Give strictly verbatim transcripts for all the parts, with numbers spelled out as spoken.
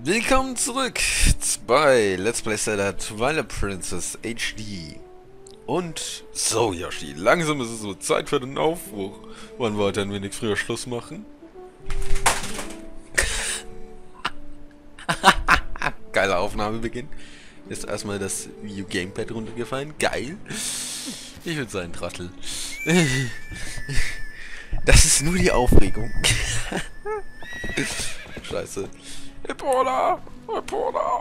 Willkommen zurück bei Let's Play Zelda Twilight Princess H D. Und so, Yoshi, langsam ist es so Zeit für den Aufbruch. Wollen wir heute ein wenig früher Schluss machen? Geiler Aufnahmebeginn. Ist erstmal das Wii U Gamepad runtergefallen. Geil. Ich würde sagen, Trottel. Das ist nur die Aufregung. Scheiße. Epona! Epona!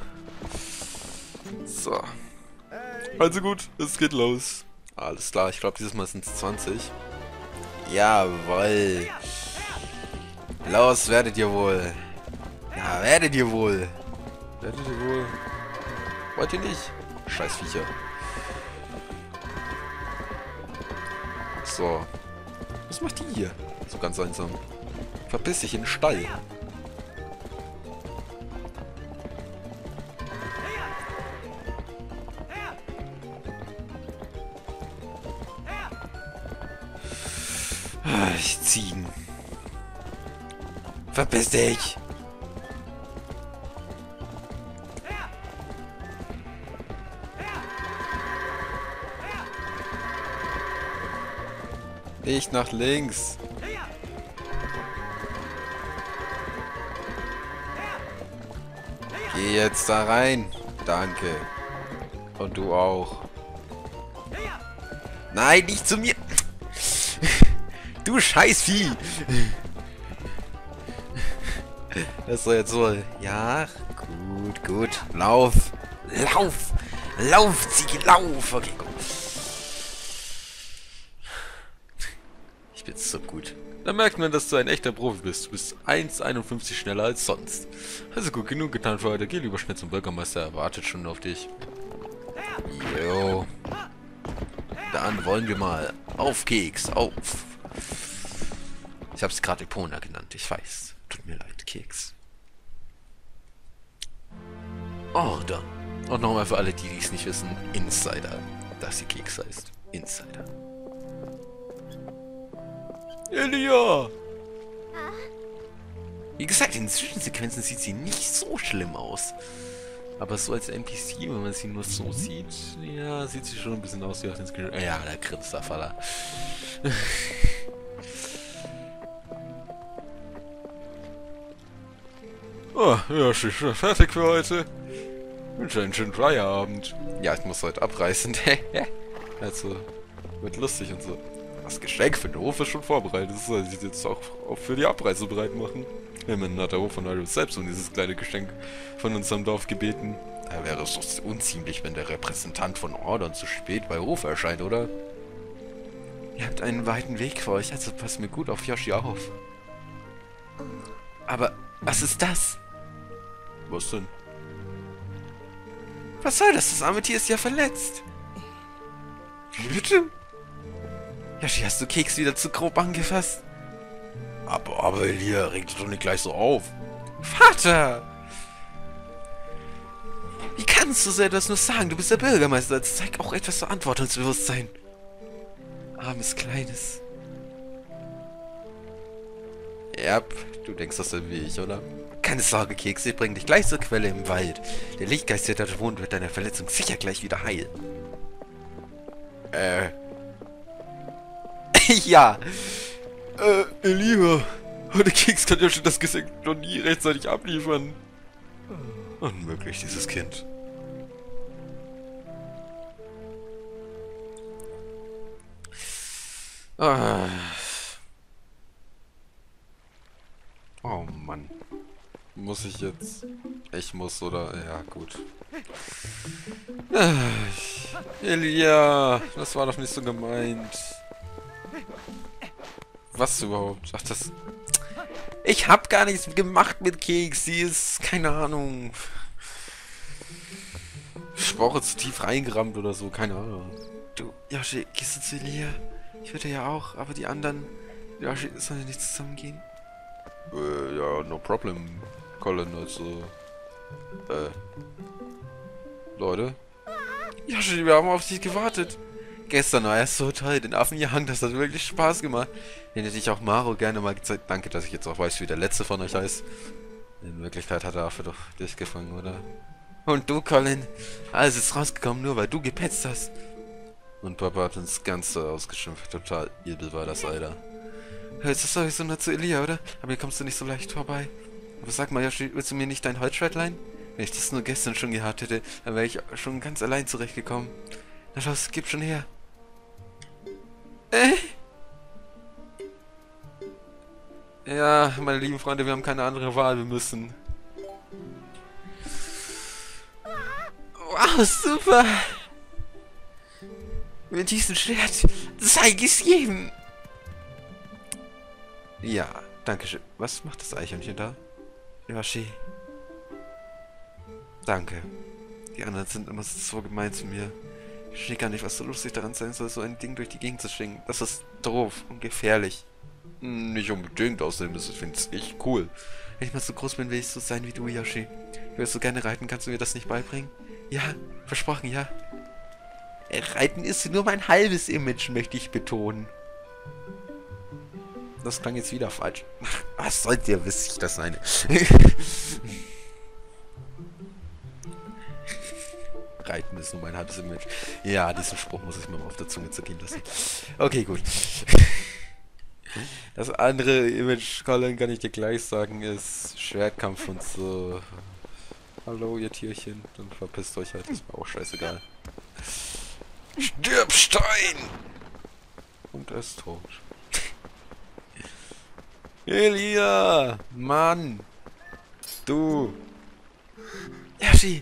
So. Also gut, es geht los. Alles klar, ich glaube dieses Mal sind es zwanzig. Jawoll. Los, werdet ihr wohl. Ja, werdet ihr wohl. Werdet ihr wohl. Wollt ihr nicht? Scheiß Viecher. So. Was macht die hier? So ganz einsam. Verpiss dich in den Stall. Ich ziehen. Verpiss dich! Nicht nach links. Geh jetzt da rein. Danke. Und du auch. Nein, nicht zu mir. Du Scheißvieh! Das ist doch jetzt so. Ja, gut, gut. Lauf! Lauf! Lauf, Ziege, lauf! Okay, komm. Ich bin so gut. Da merkt man, dass du ein echter Profi bist. Du bist eins Komma einundfünfzig schneller als sonst. Also gut, genug getan für heute. Geh lieber schnell zum Bürgermeister. Er wartet schon auf dich. Jo. Dann wollen wir mal. Auf Keks, auf! Ich habe es gerade Epona genannt, ich weiß. Tut mir leid, Keks. Oh, dann. Und nochmal für alle, die es nicht wissen, Insider. Dass sie Keks heißt. Insider. Elia! Wie gesagt, in Zwischensequenzen sieht sie nicht so schlimm aus. Aber so als N P C, wenn man sie nur so sieht, ja, sieht sie schon ein bisschen aus wie auf den Screen. Ja, der Kritsterfaller. Oh, ja, schon fertig für heute. Ich wünsche einen schönen Feierabend. Ja, ich muss heute abreißen. Also, wird lustig und so. Das Geschenk für den Hof ist schon vorbereitet. Das soll sich jetzt auch, auch für die Abreise bereit machen. Immerhin hat der Hof von Hyrule selbst um dieses kleine Geschenk von unserem Dorf gebeten. Da wäre es doch unziemlich, wenn der Repräsentant von Ordon zu spät bei Hof erscheint, oder? Ihr habt einen weiten Weg vor euch, also passt mir gut auf Yoshi auf. Aber was ist das? Was denn? Was soll das? Das arme Tier ist ja verletzt. Bitte? Yoshi, hast du Keks wieder zu grob angefasst? Aber, aber, Elia, reg dich doch nicht gleich so auf. Vater! Wie kannst du so etwas nur sagen? Du bist der Bürgermeister. Das zeigt auch etwas Verantwortungsbewusstsein. Armes Kleines. Ja, du denkst das so wie ich, oder? Keine Sorge, Keks, ich bringe dich gleich zur Quelle im Wald. Der Lichtgeist, der dort wohnt, wird deine Verletzung sicher gleich wieder heilen. Äh. Ja. Äh, Elia. Der Keks kann ja schon das Geschenk noch nie rechtzeitig abliefern. Unmöglich, dieses Kind. Ah. Oh Mann. Muss ich jetzt? Ich muss, oder? Ja, gut. Ah, Elia, das war doch nicht so gemeint. Was überhaupt? Ach, das... Ich hab gar nichts gemacht mit Keks. Sie ist, keine Ahnung... Spoche zu tief reingerammt oder so, keine Ahnung. Du, Yoshi, gehst du zu Elia? Ich würde ja auch, aber die anderen... Yoshi, sollen wir nicht zusammengehen? Äh, ja, no problem, Colin, also... Äh... Leute? Yoshi, wir haben auf dich gewartet. Gestern war er so toll, den Affen gehangen, das hat wirklich Spaß gemacht. Den hätte ich auch Maro gerne mal gezeigt. Danke, dass ich jetzt auch weiß, wie der letzte von euch heißt. In Wirklichkeit hat er Affe doch dich gefangen, oder? Und du, Colin? Alles ist rausgekommen, nur weil du gepetzt hast. Und Papa hat uns ganz so ausgeschimpft. Total übel war das, Alter. Jetzt ist sowieso nur zu Elia, oder? Aber hier kommst du nicht so leicht vorbei. Aber sag mal, Yoshi, willst du mir nicht dein Holzschwert leihen? Wenn ich das nur gestern schon gehabt hätte, dann wäre ich schon ganz allein zurechtgekommen. Na los, gib schon her. Äh? Ja, meine lieben Freunde, wir haben keine andere Wahl, wir müssen. Wow, super! Mit diesem Schwert zeig es jedem! Ja, danke schön. Was macht das Eichhörnchen da? Yoshi. Danke. Die anderen sind immer so gemein zu mir. Ich verstehe gar nicht, was so lustig daran sein soll, so ein Ding durch die Gegend zu schwingen. Das ist doof und gefährlich. Nicht unbedingt, außerdem finde ich es cool. Wenn ich mal so groß bin, will ich so sein wie du, Yoshi. Willst du gerne reiten, kannst du mir das nicht beibringen? Ja, versprochen, ja. Reiten ist nur mein halbes Image, möchte ich betonen. Das klang jetzt wieder falsch. Was sollt ihr, wisst ich das eine? Reiten ist nur mein halbes Image. Ja, diesen Spruch muss ich mir mal auf der Zunge zergehen lassen. Okay, gut. Das andere Image, Colin, kann ich dir gleich sagen, ist Schwertkampf und so. Hallo, ihr Tierchen. Dann verpisst euch halt, ist mir auch scheißegal. Stirb, Stein! Und er ist tot. Elia! Mann! Du! Yoshi!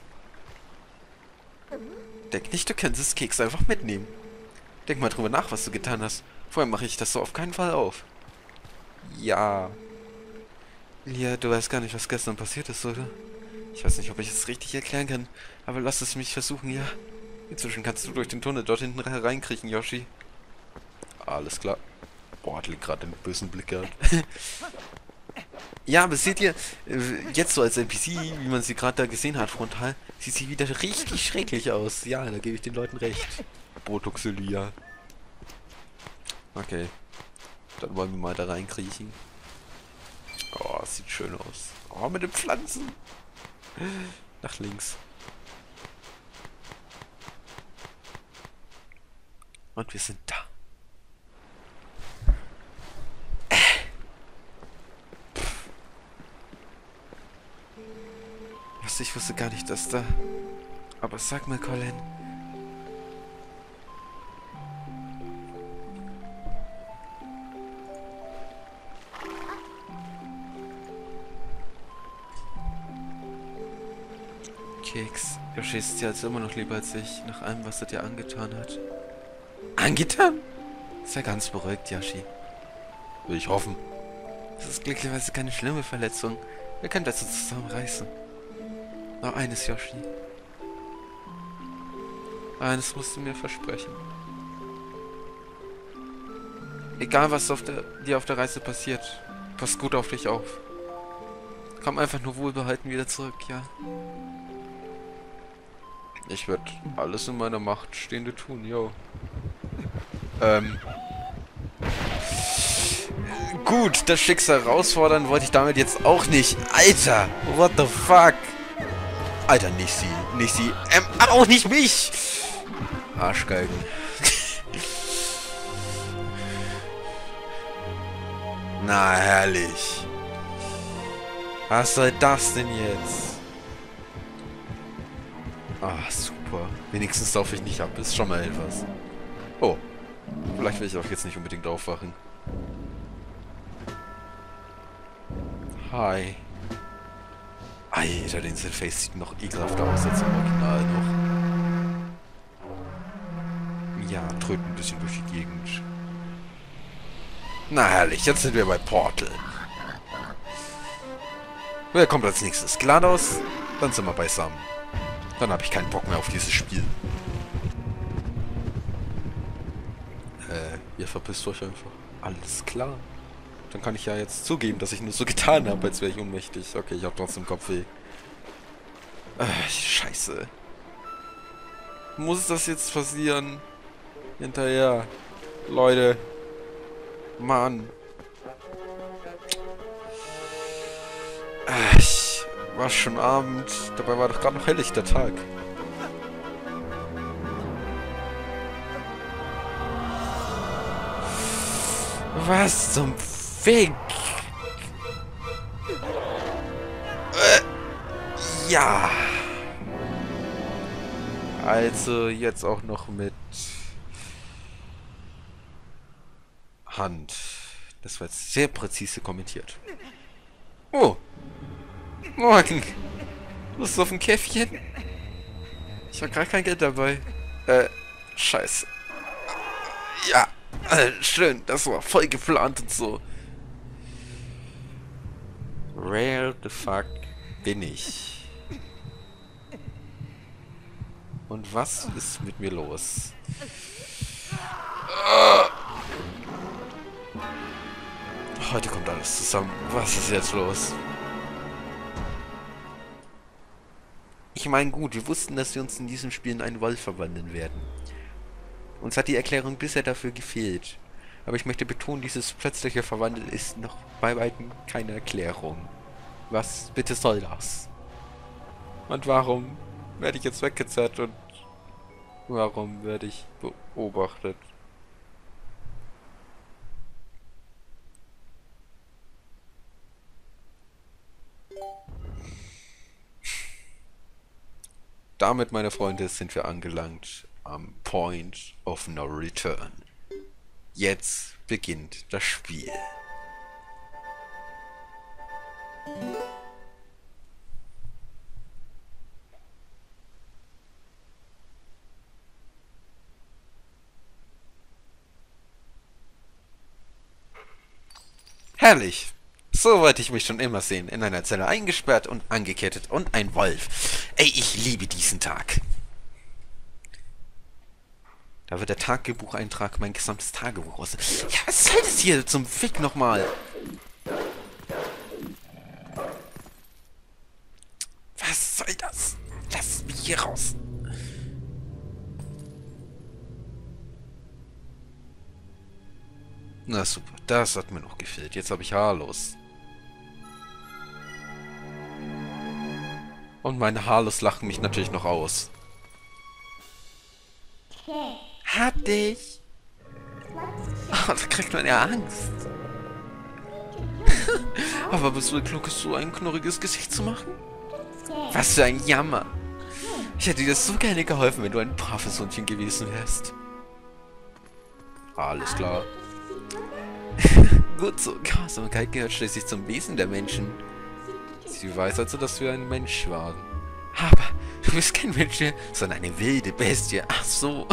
Denk nicht, du kannst das Keks einfach mitnehmen. Denk mal drüber nach, was du getan hast. Vorher mache ich das so auf keinen Fall auf. Ja. Elia, du weißt gar nicht, was gestern passiert ist, oder? Ich weiß nicht, ob ich es richtig erklären kann, aber lass es mich versuchen, ja. Inzwischen kannst du durch den Tunnel dort hinten hereinkriechen, Yoshi. Alles klar. Boah, hat gerade einen bösen Blick gehabt. Ja, aber seht ihr, jetzt so als N P C, wie man sie gerade da gesehen hat, frontal, sieht sie wieder richtig schrecklich aus. Ja, da gebe ich den Leuten recht. Botoxelia. Okay. Dann wollen wir mal da reinkriechen. Oh, sieht schön aus. Oh, mit den Pflanzen. Nach links. Und wir sind da. Was, ich wusste gar nicht, dass da... Aber sag mal, Colin. Keks. Yoshi ist dir also immer noch lieber als ich, nach allem, was er dir angetan hat. Angetan? Sei ganz beruhigt, Yoshi. Will ich hoffen. Das ist glücklicherweise keine schlimme Verletzung. Wir können das jetzt zusammenreißen. Noch eines, Yoshi. Eines musst du mir versprechen. Egal, was auf der, dir auf der Reise passiert, pass gut auf dich auf. Komm einfach nur wohlbehalten wieder zurück, ja? Ich werde alles in meiner Macht Stehende tun, yo. Ähm. Gut, das Schicksal herausfordern wollte ich damit jetzt auch nicht. Alter, what the fuck? Alter, nicht sie, nicht sie, ähm, aber auch nicht mich! Arschgeigen. Na, herrlich. Was soll das denn jetzt? Ah, super. Wenigstens laufe ich nicht ab, ist schon mal etwas. Oh, vielleicht will ich auch jetzt nicht unbedingt aufwachen. Hi. Alter, den Face sieht noch ekelhafter aus als im Original noch. Ja, tröten ein bisschen durch die Gegend. Na herrlich, jetzt sind wir bei Portal. Wer kommt als nächstes? GLaDOS? Dann sind wir beisammen. Dann habe ich keinen Bock mehr auf dieses Spiel. Äh, ihr verpisst euch einfach. Alles klar. Dann kann ich ja jetzt zugeben, dass ich nur so getan habe, als wäre ich ohnmächtig. Okay, ich habe trotzdem Kopfweh. Äh, scheiße. Muss das jetzt passieren? Hinterher. Leute. Mann. Ach, war schon Abend. Dabei war doch gerade noch helllichter Tag. Was zum Fick? Äh, ja. Also jetzt auch noch mit Hand. Das war jetzt sehr präzise kommentiert. Oh. Morgen. Lust auf ein Käffchen? Ich habe gerade kein Geld dabei. Äh, scheiße. Ja, äh, schön. Das war voll geplant und so. Where the fuck bin ich? Und was ist mit mir los? Uh. Heute kommt alles zusammen. Was ist jetzt los? Ich meine, gut, wir wussten, dass wir uns in diesem Spiel in einen Wolf verwandeln werden. Uns hat die Erklärung bisher dafür gefehlt. Aber ich möchte betonen, dieses plötzliche Verwandeln ist noch bei weitem keine Erklärung. Was bitte soll das? Und warum werde ich jetzt weggezerrt und warum werde ich beobachtet? Damit, meine Freunde, sind wir angelangt am Point of No Return. Jetzt beginnt das Spiel. Herrlich! So wollte ich mich schon immer sehen. In einer Zelle eingesperrt und angekettet und ein Wolf. Ey, ich liebe diesen Tag. Da wird der Tagebucheintrag mein gesamtes Tagebuch aus. Ja, was soll das hier zum Fick nochmal? Was soll das? Lass mich hier raus. Na super, das hat mir noch gefehlt. Jetzt habe ich Haarlos. Und meine Haarlos lachen mich natürlich noch aus. Hab dich! Oh, da kriegt man ja Angst. Aber bist du klug, so ein knurriges Gesicht zu machen? Was für ein Jammer! Ich hätte dir so gerne geholfen, wenn du ein braves Hundchen gewesen wärst. Alles klar. Gut so, Grausamkeit gehört schließlich zum Wesen der Menschen. Sie weiß also, dass wir ein Mensch waren. Aber du bist kein Mensch mehr, sondern eine wilde Bestie. Ach so.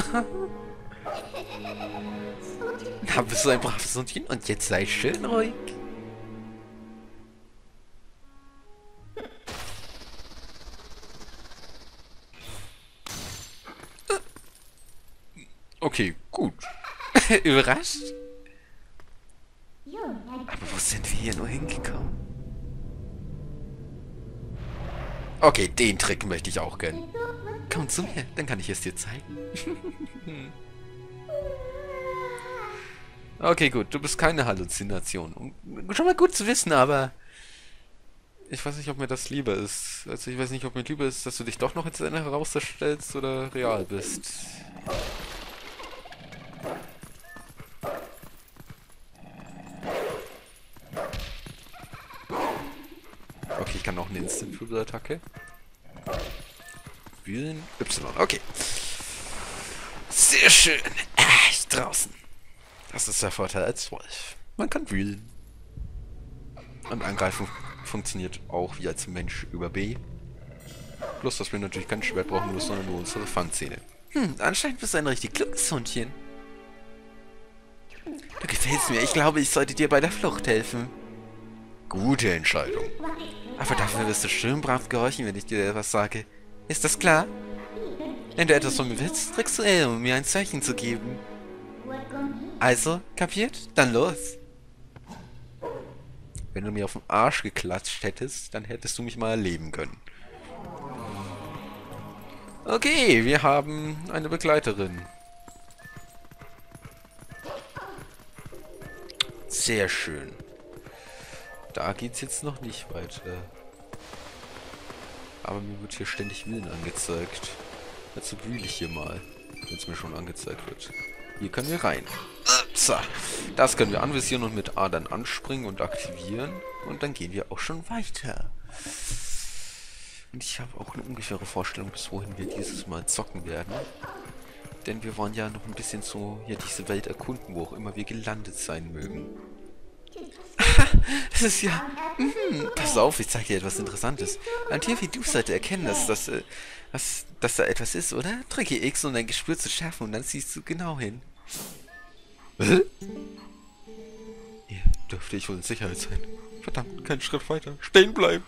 Da bist du ein braves Hundchen und jetzt sei schön ruhig. Okay, gut. Überrascht? Aber wo sind wir hier nur hingekommen? Okay, den Trick möchte ich auch gönnen. Komm zu mir, dann kann ich es dir zeigen. Okay, gut, du bist keine Halluzination. Schon mal gut zu wissen, aber ich weiß nicht, ob mir das lieber ist. Also ich weiß nicht, ob mir lieber ist, dass du dich doch noch ins Ende herausstellst oder real bist. Okay, ich kann noch eine Instant-Flügel-Attacke. Wühlen. Y. Okay. Sehr schön. Echt draußen. Das ist der Vorteil als Wolf. Man kann wühlen. Und angreifen funktioniert auch wie als Mensch über B. Bloß, dass wir natürlich kein Schwert brauchen müssen, sondern nur unsere Fangzähne. Hm, anscheinend bist du ein richtig kluges Hundchen. Du gefällst mir. Ich glaube, ich sollte dir bei der Flucht helfen. Gute Entscheidung. Aber dafür wirst du schön brav gehorchen, wenn ich dir etwas sage. Ist das klar? Wenn du etwas von mir willst, drückst du L, um mir ein Zeichen zu geben. Also, kapiert? Dann los. Wenn du mir auf den Arsch geklatscht hättest, dann hättest du mich mal erleben können. Okay, wir haben eine Begleiterin. Sehr schön. Da geht's jetzt noch nicht weiter. Aber mir wird hier ständig Willen angezeigt. Dazu wühle ich hier mal, wenn es mir schon angezeigt wird. Hier können wir rein. So, das können wir anvisieren und mit A dann anspringen und aktivieren. Und dann gehen wir auch schon weiter. Und ich habe auch eine ungefähre Vorstellung, bis wohin wir dieses Mal zocken werden. Denn wir wollen ja noch ein bisschen so hier diese Welt erkunden, wo auch immer wir gelandet sein mögen. Das ist ja... Mm, pass auf, ich zeige dir etwas Interessantes. Ein Tier wie du sollte erkennen, dass, das, äh, dass, dass da etwas ist, oder? Drücke X, um dein Gespür zu schärfen und dann siehst du genau hin. Hä? Hier dürfte ich wohl in Sicherheit sein. Verdammt, keinen Schritt weiter. Stehen bleiben.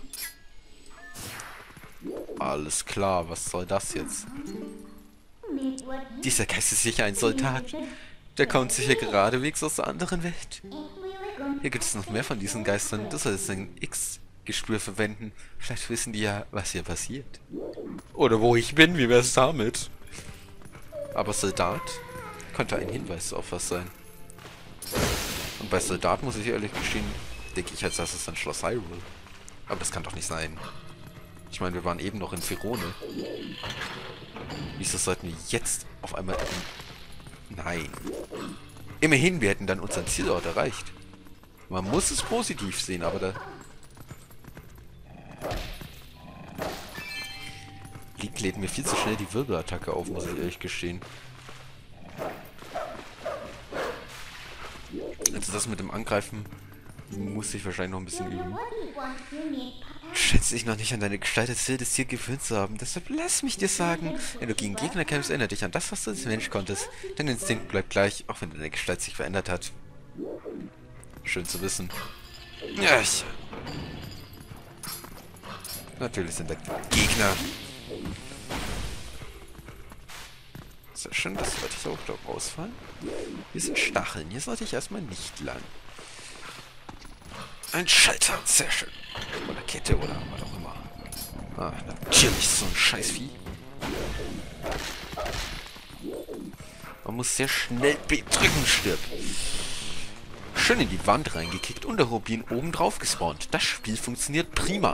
Alles klar, was soll das jetzt? Dieser Geist ist sicher ein Soldat. Der kommt sicher geradewegs aus der anderen Welt. Hier gibt es noch mehr von diesen Geistern. Du solltest ein X-Gespür verwenden. Vielleicht wissen die ja, was hier passiert. Oder wo ich bin, wie wär's damit? Aber Soldat könnte ein Hinweis auf was sein. Und bei Soldat muss ich ehrlich gestehen, denke ich als erstes an Schloss Hyrule. Aber das kann doch nicht sein. Ich meine, wir waren eben noch in Firone. Wieso sollten wir jetzt auf einmal... Nein. Immerhin, wir hätten dann unseren Zielort erreicht. Man muss es positiv sehen, aber da... Link lädt mir viel zu schnell die Wirbelattacke auf, muss ich ehrlich gestehen. Also das mit dem Angreifen muss ich wahrscheinlich noch ein bisschen üben. Schätze ich noch nicht an deine Gestalt als wildes Tier gewöhnt zu haben. Deshalb lass mich dir sagen, wenn du gegen Gegner kämpfst, erinnere dich an das, was du als Mensch konntest. Dein Instinkt bleibt gleich, auch wenn deine Gestalt sich verändert hat. Schön zu wissen. Ja, ich... Natürlich sind da Gegner. Sehr schön, das sollte ich auch da rausfallen. Hier sind Stacheln, hier sollte ich erstmal nicht lang. Ein Schalter, sehr schön. Oder Kette oder was auch immer. Ah, natürlich so ein Scheißvieh. Man muss sehr schnell bedrücken, stirb. Schön in die Wand reingekickt und der Rubin oben drauf gespawnt. Das Spiel funktioniert prima.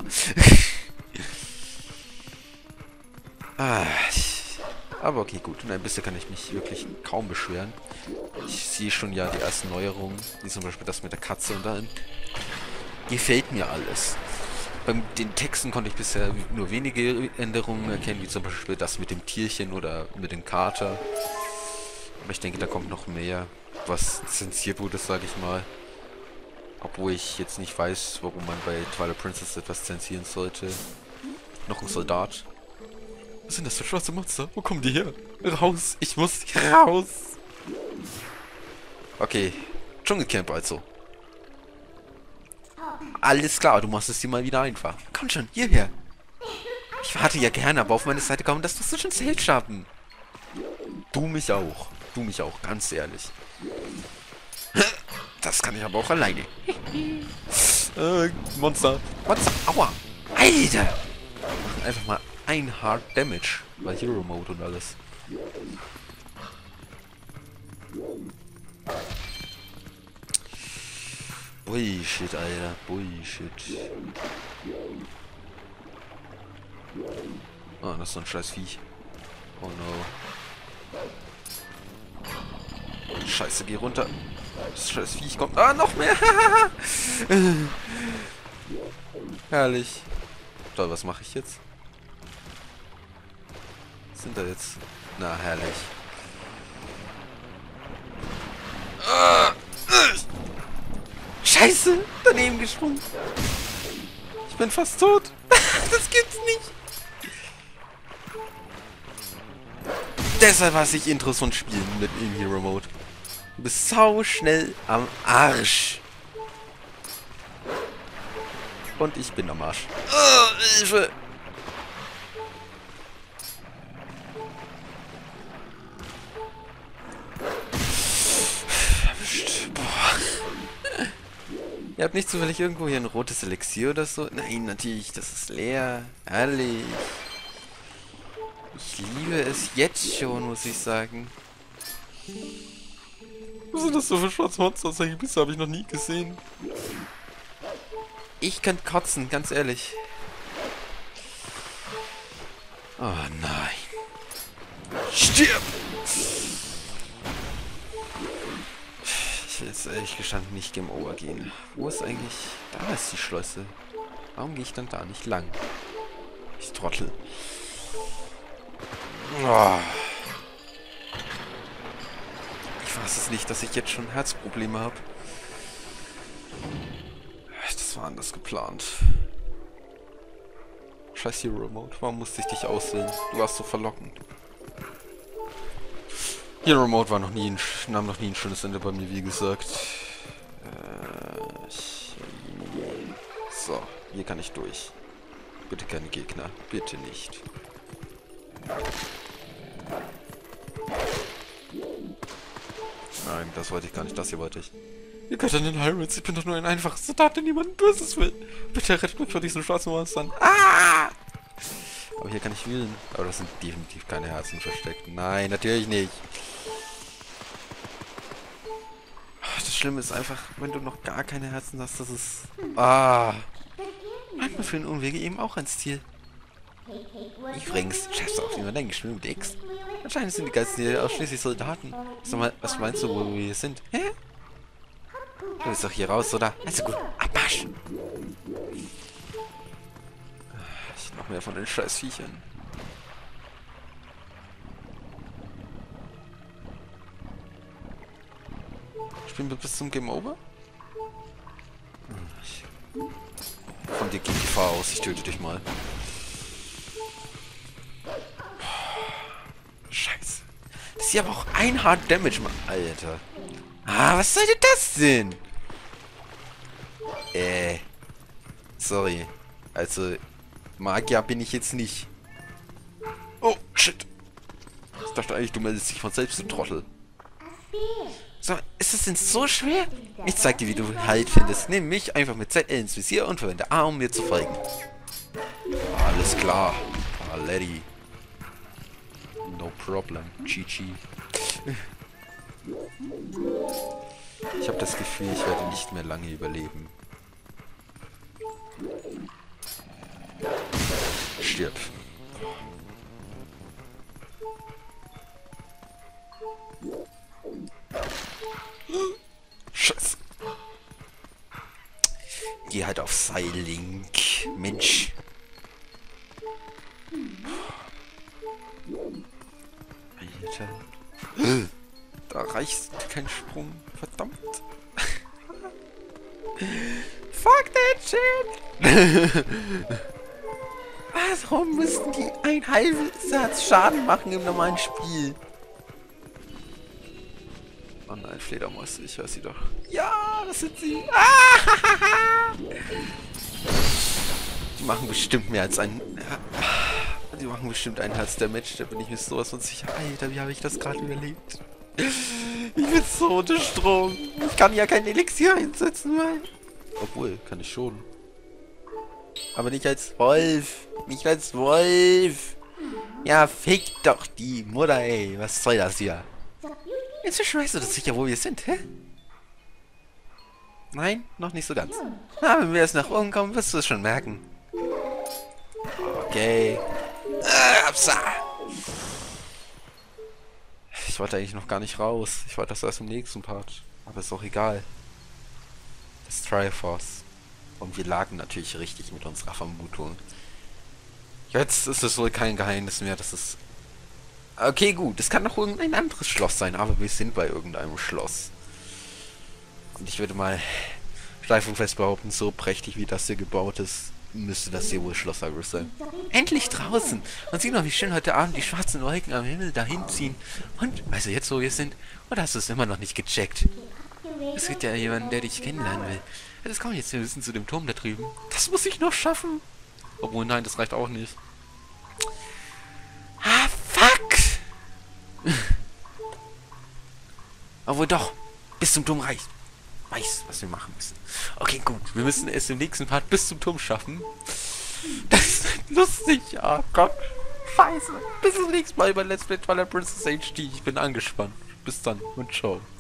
ah, aber okay, gut. Und ein bisschen kann ich mich wirklich kaum beschweren. Ich sehe schon ja die ersten Neuerungen, wie zum Beispiel das mit der Katze und dann gefällt mir alles. Bei den Texten konnte ich bisher nur wenige Änderungen erkennen, wie zum Beispiel das mit dem Tierchen oder mit dem Kater. Aber ich denke, da kommt noch mehr, was zensiert wurde, sage ich mal. Obwohl ich jetzt nicht weiß, warum man bei Twilight Princess etwas zensieren sollte. Noch ein Soldat. Was sind das für schwarze Monster? Wo kommen die her? Raus! Ich muss raus! Okay. Dschungelcamp also. Alles klar, du machst es dir mal wieder einfach. Komm schon, hierher. Ich warte ja gerne, aber auf meine Seite kommen, das musst du schon selbst schaffen. Du mich auch. Du mich auch, ganz ehrlich. Das kann ich aber auch alleine. äh, Monster. Monster, aua. Alter. Einfach mal ein Hard Damage. Bei Hero Mode und alles. Bullshit, Alter. Bullshit. Oh, das ist so ein scheiß Viech. Oh no. Scheiße, geh runter. Das scheiß Viech kommt. Ah, noch mehr. Herrlich. Toll, was mache ich jetzt? Was sind da jetzt? Na, herrlich. Ah, Scheiße! Daneben gesprungen. Ich bin fast tot. Das gibt's nicht. Deshalb hasse ich Intros von Spielen mit im Hero Mode. Du bist sau schnell am Arsch. Und ich bin am Arsch. Oh, Hilfe! Ihr habt nicht zufällig irgendwo hier ein rotes Elixier oder so? Nein, natürlich, das ist leer. Ehrlich. Ich liebe es jetzt schon, muss ich sagen. Was sind das so für schwarze Monster? Solche Bisse habe ich noch nie gesehen. Ich könnte kotzen, ganz ehrlich. Oh nein. Stirb! Ich will jetzt ehrlich gestanden nicht Game Over gehen. Wo ist eigentlich... Da ist die Schlosse. Warum gehe ich dann da nicht lang? Ich Trottel. Oh. Ich weiß es nicht, dass ich jetzt schon Herzprobleme habe. Das war anders geplant. Scheiß Hero Remote, warum musste ich dich auswählen? Du warst so verlockend. Hero Remote war noch nie ein, nahm noch nie ein schönes Ende bei mir, wie gesagt. Äh, ich, so, hier kann ich durch. Bitte keine Gegner, bitte nicht. Nein, das wollte ich gar nicht, das hier wollte ich. Ihr könnt an den Hyrates, ich bin doch nur ein einfaches Soldat, der niemanden Böses will. Bitte rettet mich vor diesen schwarzen Monstern. Ah! Aber hier kann ich wählen. Aber das sind definitiv keine Herzen versteckt. Nein, natürlich nicht. Das Schlimme ist einfach, wenn du noch gar keine Herzen hast, das ist... Ah! Manchmal führen Unwege eben auch ans Ziel. Übrigens, scheiß auf, wie man denkt, schwimmt X. Anscheinend sind die Geister hier ausschließlich Soldaten. Sag mal, was meinst du, wo wir hier sind? Hä? Du bist doch hier raus, oder? Also gut, Abmarsch! Ich noch mehr von den scheiß Viechern. Spielen wir bis zum Game Over? Von dir geht die Gefahr aus, ich töte dich mal. Scheiße. Das ist ja aber auch ein Hard Damage, Mann. Alter. Ah, was sollte das denn? Äh. Sorry. Also, Magier bin ich jetzt nicht. Oh, shit. Ich dachte eigentlich, du meldest dich von selbst, du Trottel. So, ist das denn so schwer? Ich zeig dir, wie du Halt findest. Nimm mich einfach mit Z L ins Visier und verwende A, um mir zu folgen. Alles klar. Paletti. No problem. G G. Ich habe das Gefühl, ich werde nicht mehr lange überleben. Stirb. Scheiße. Geh halt auf Seillink. Mensch. Alter. Da reicht kein Sprung. Verdammt. Fuck that shit. Warum müssten die ein halbes Satz Schaden machen im normalen Spiel? Oh nein, Fledermäuse, ich höre sie doch. Ja, das sind sie. Ah! Die machen bestimmt mehr als ein... Die machen bestimmt einen Herz-Damage, da bin ich mir sowas von sicher. Alter, wie habe ich das gerade überlebt? Ich bin so unter Strom. Ich kann ja kein Elixier einsetzen, weil... Obwohl, kann ich schon. Aber nicht als Wolf. Nicht als Wolf. Ja, fick doch die Mutter, ey. Was soll das hier? Inzwischen weißt du das sicher, wo wir sind, hä? Nein, noch nicht so ganz. Na, wenn wir jetzt nach oben kommen, wirst du es schon merken. Okay. Ah, ich wollte eigentlich noch gar nicht raus. Ich wollte das erst im nächsten Part. Aber ist auch egal. Das Triforce. Und wir lagen natürlich richtig mit unserer Vermutung. Jetzt ist es wohl kein Geheimnis mehr, dass es... Okay, gut. Es kann noch irgendein anderes Schloss sein, aber wir sind bei irgendeinem Schloss. Und ich würde mal steif und fest behaupten, so prächtig wie das hier gebaut ist, müsste das hier wohl Schloss Hyrule sein. Endlich draußen! Und sieh noch, wie schön heute Abend die schwarzen Wolken am Himmel dahin ziehen. Und, weißt du jetzt, wo wir sind? Oder hast du es immer noch nicht gecheckt? Es gibt ja jemanden, der dich kennenlernen will. Das kommt jetzt, wir müssen zu dem Turm da drüben. Das muss ich noch schaffen. Obwohl, nein, das reicht auch nicht. Ah, fuck! Obwohl doch, bis zum Turm reicht. Weiß, was wir machen müssen. Okay, gut. Wir müssen es im nächsten Part bis zum Turm schaffen. Das ist lustig. Oh Gott. Scheiße. Bis zum nächsten Mal bei Let's Play Twilight Princess H D. Ich bin angespannt. Bis dann und ciao.